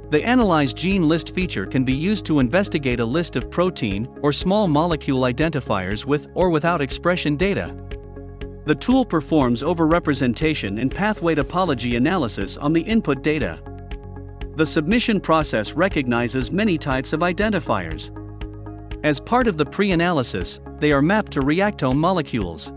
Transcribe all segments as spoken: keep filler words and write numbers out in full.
The Analyze Gene List feature can be used to investigate a list of protein or small molecule identifiers with or without expression data. The tool performs overrepresentation and pathway topology analysis on the input data. The submission process recognizes many types of identifiers. As part of the pre-analysis, they are mapped to Reactome molecules.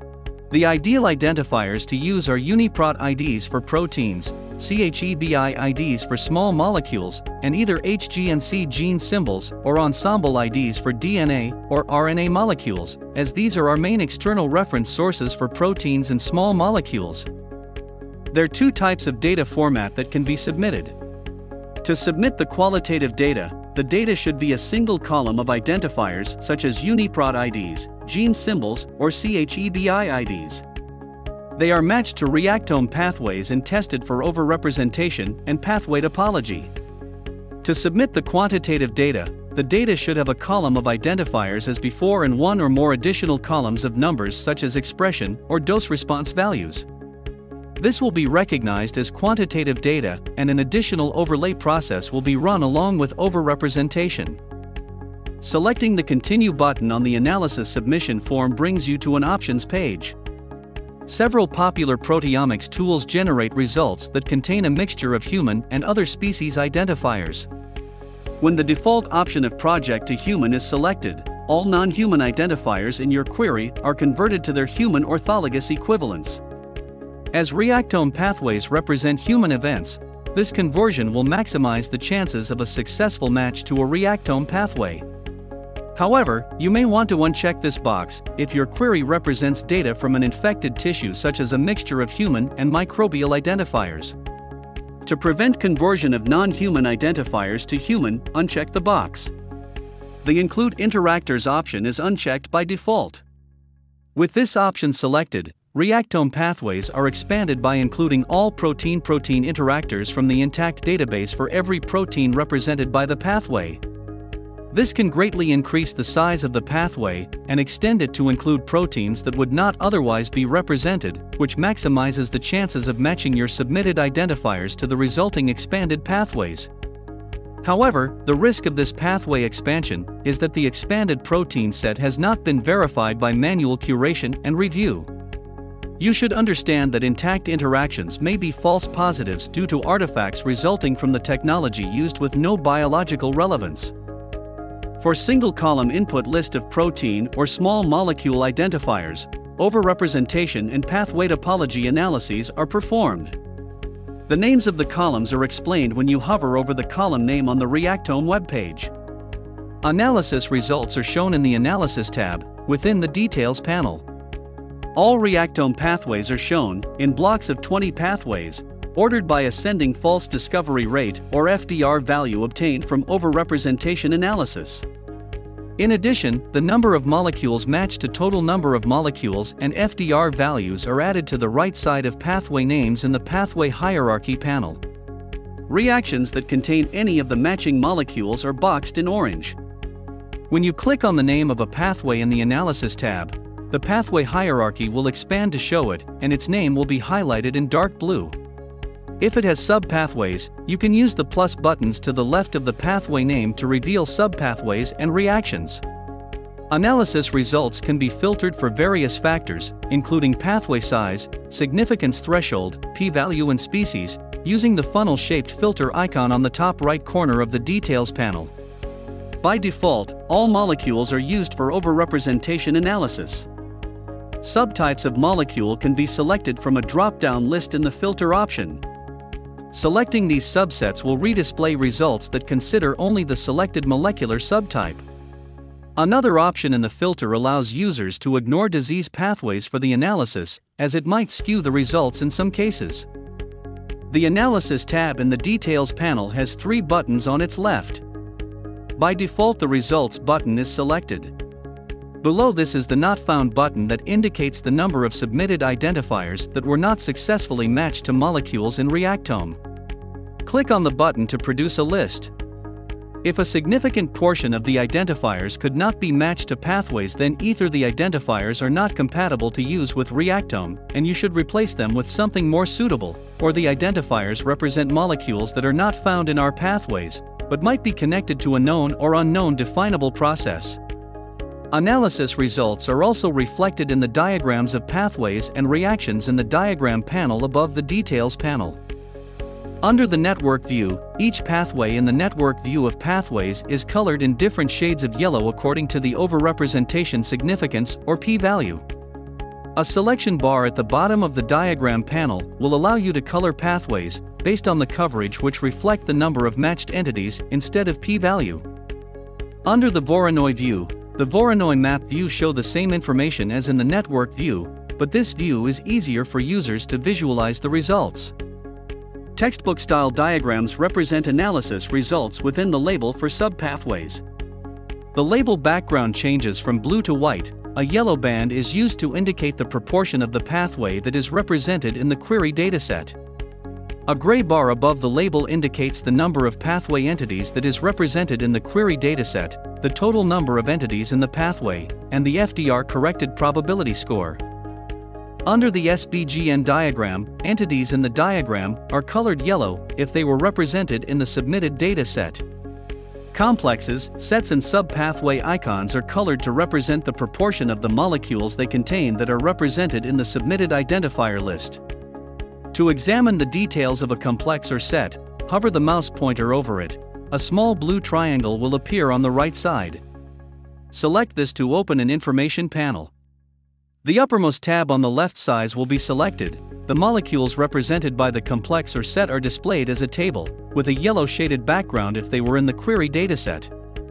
The ideal identifiers to use are UniProt I Ds for proteins, ChEBI I Ds for small molecules, and either H G and C gene symbols or ensemble I Ds for D N A or R N A molecules, as these are our main external reference sources for proteins and small molecules. There are two types of data format that can be submitted. To submit the qualitative data, the data should be a single column of identifiers such as UniProt I Ds, gene symbols, or ChEBI I Ds. They are matched to Reactome pathways and tested for overrepresentation and pathway topology. To submit the quantitative data, the data should have a column of identifiers as before and one or more additional columns of numbers such as expression or dose-response values. This will be recognized as quantitative data, and an additional overlay process will be run along with overrepresentation. Selecting the Continue button on the analysis submission form brings you to an options page. Several popular proteomics tools generate results that contain a mixture of human and other species identifiers. When the default option of project to human is selected, all non-human identifiers in your query are converted to their human orthologous equivalents. As Reactome pathways represent human events, this conversion will maximize the chances of a successful match to a Reactome pathway. However, you may want to uncheck this box if your query represents data from an infected tissue such as a mixture of human and microbial identifiers. To prevent conversion of non-human identifiers to human, uncheck the box. The Include Interactors option is unchecked by default. With this option selected, Reactome pathways are expanded by including all protein-protein interactors from the intact database for every protein represented by the pathway. This can greatly increase the size of the pathway and extend it to include proteins that would not otherwise be represented, which maximizes the chances of matching your submitted identifiers to the resulting expanded pathways. However, the risk of this pathway expansion is that the expanded protein set has not been verified by manual curation and review. You should understand that intact interactions may be false positives due to artifacts resulting from the technology used with no biological relevance. For single-column input list of protein or small molecule identifiers, overrepresentation and pathway topology analyses are performed. The names of the columns are explained when you hover over the column name on the Reactome webpage. Analysis results are shown in the Analysis tab, within the Details panel. All Reactome pathways are shown, in blocks of twenty pathways, ordered by ascending false discovery rate or F D R value obtained from overrepresentation analysis. In addition, the number of molecules matched to total number of molecules and F D R values are added to the right side of pathway names in the Pathway Hierarchy panel. Reactions that contain any of the matching molecules are boxed in orange. When you click on the name of a pathway in the Analysis tab, the pathway hierarchy will expand to show it, and its name will be highlighted in dark blue. If it has sub-pathways, you can use the plus buttons to the left of the pathway name to reveal sub-pathways and reactions. Analysis results can be filtered for various factors, including pathway size, significance threshold, p-value and species, using the funnel-shaped filter icon on the top right corner of the Details panel. By default, all molecules are used for overrepresentation analysis. Subtypes of molecule can be selected from a drop-down list in the Filter option. Selecting these subsets will redisplay results that consider only the selected molecular subtype. Another option in the filter allows users to ignore disease pathways for the analysis, as it might skew the results in some cases. The Analysis tab in the Details panel has three buttons on its left. By default, the Results button is selected. Below this is the Not Found button that indicates the number of submitted identifiers that were not successfully matched to molecules in Reactome. Click on the button to produce a list. If a significant portion of the identifiers could not be matched to pathways, then either the identifiers are not compatible to use with Reactome, and you should replace them with something more suitable, or the identifiers represent molecules that are not found in our pathways, but might be connected to a known or unknown definable process. Analysis results are also reflected in the diagrams of pathways and reactions in the diagram panel above the Details panel. Under the network view, each pathway in the network view of pathways is colored in different shades of yellow according to the overrepresentation significance, or p-value. A selection bar at the bottom of the diagram panel will allow you to color pathways based on the coverage which reflect the number of matched entities instead of p-value. Under the Voronoi view, the Voronoi map view show the same information as in the network view, but this view is easier for users to visualize the results. Textbook-style diagrams represent analysis results within the label for subpathways. The label background changes from blue to white. A yellow band is used to indicate the proportion of the pathway that is represented in the query dataset. A gray bar above the label indicates the number of pathway entities that is represented in the query dataset, the total number of entities in the pathway, and the F D R-corrected probability score. Under the S B G N diagram, entities in the diagram are colored yellow if they were represented in the submitted dataset. Complexes, sets and subpathway icons are colored to represent the proportion of the molecules they contain that are represented in the submitted identifier list. To examine the details of a complex or set, hover the mouse pointer over it. A small blue triangle will appear on the right side. Select this to open an information panel. The uppermost tab on the left side will be selected. The molecules represented by the complex or set are displayed as a table, with a yellow shaded background if they were in the query dataset.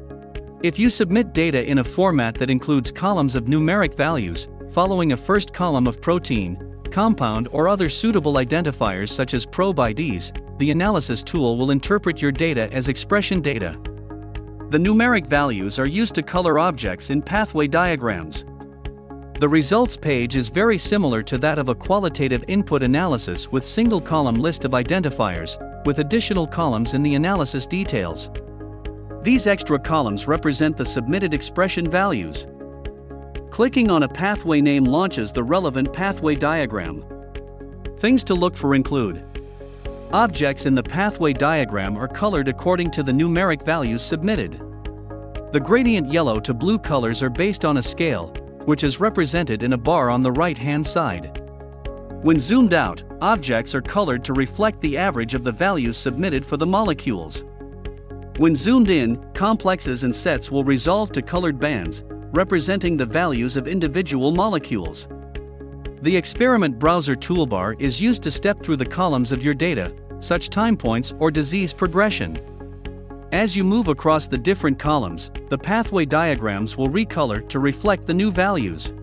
If you submit data in a format that includes columns of numeric values, following a first column of protein, compound or other suitable identifiers such as probe I Ds, the analysis tool will interpret your data as expression data. The numeric values are used to color objects in pathway diagrams. The results page is very similar to that of a qualitative input analysis with single-column list of identifiers, with additional columns in the analysis details. These extra columns represent the submitted expression values. Clicking on a pathway name launches the relevant pathway diagram. Things to look for include: objects in the pathway diagram are colored according to the numeric values submitted. The gradient yellow to blue colors are based on a scale, which is represented in a bar on the right-hand side. When zoomed out, objects are colored to reflect the average of the values submitted for the molecules. When zoomed in, complexes and sets will resolve to colored bands, representing the values of individual molecules. The experiment browser toolbar is used to step through the columns of your data, such time points or disease progression. As you move across the different columns, the pathway diagrams will recolor to reflect the new values.